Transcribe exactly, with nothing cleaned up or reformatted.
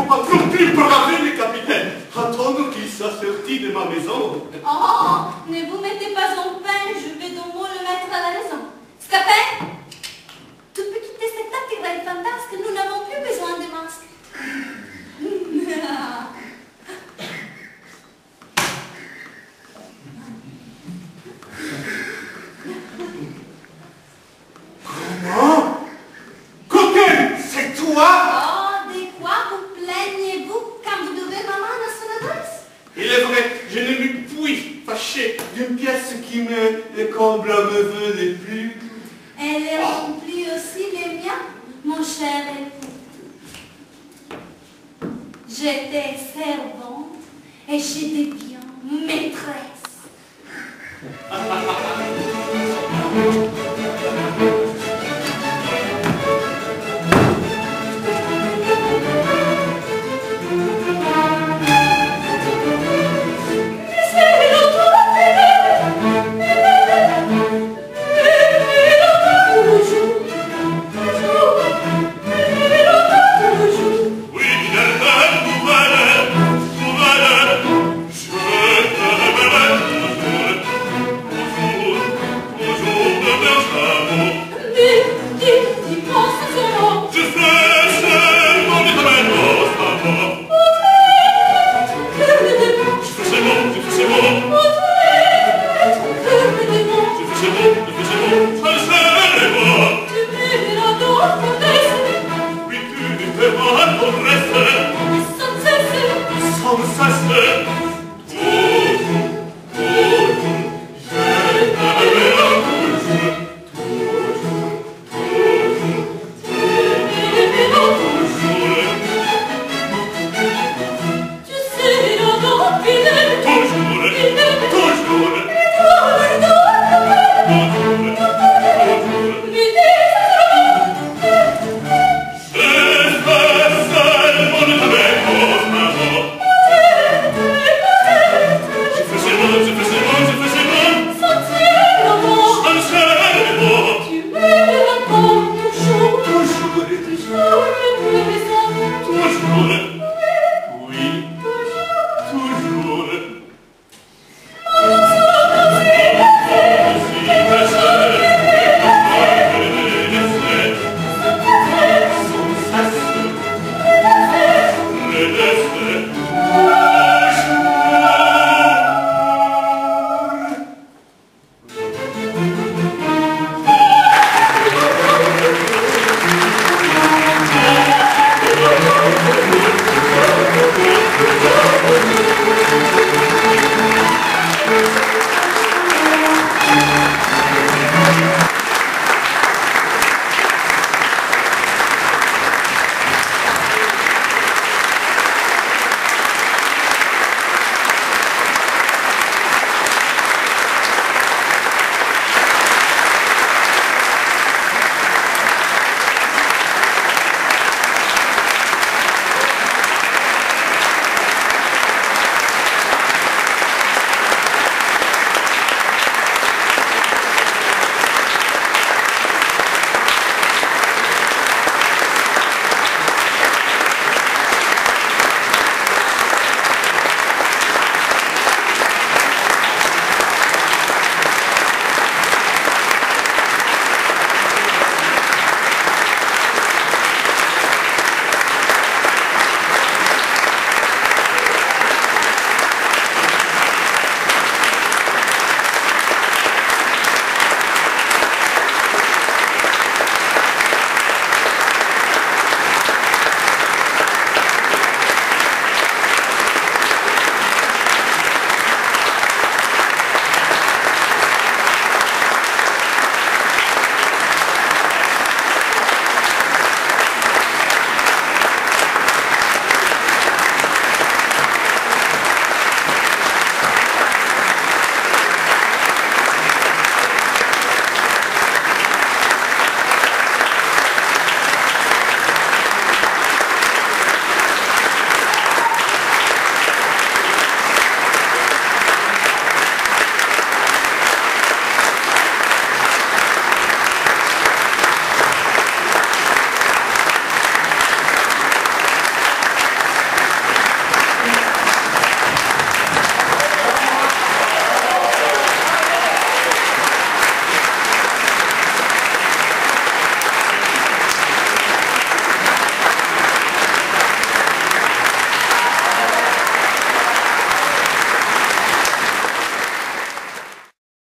faut pas non plus braver les capitaines. Attendre qu'il soit sorti de ma maison. Oh, ne vous mettez pas en peine, je vais donc moi le mettre à la maison. Scapin, tu peux quitter cette attirée fantasque, nous n'avons plus besoin de masques. Comment? Coquin, c'est toi? Oh, de quoi vous plaignez-vous quand vous devez maman à son adresse? Il est vrai, je ne me puis fâcher d'une pièce qui me comble me veut le plus. Elle est remplie aussi les miens, mon cher époux. J'étais servante et je deviens maîtresse. Resto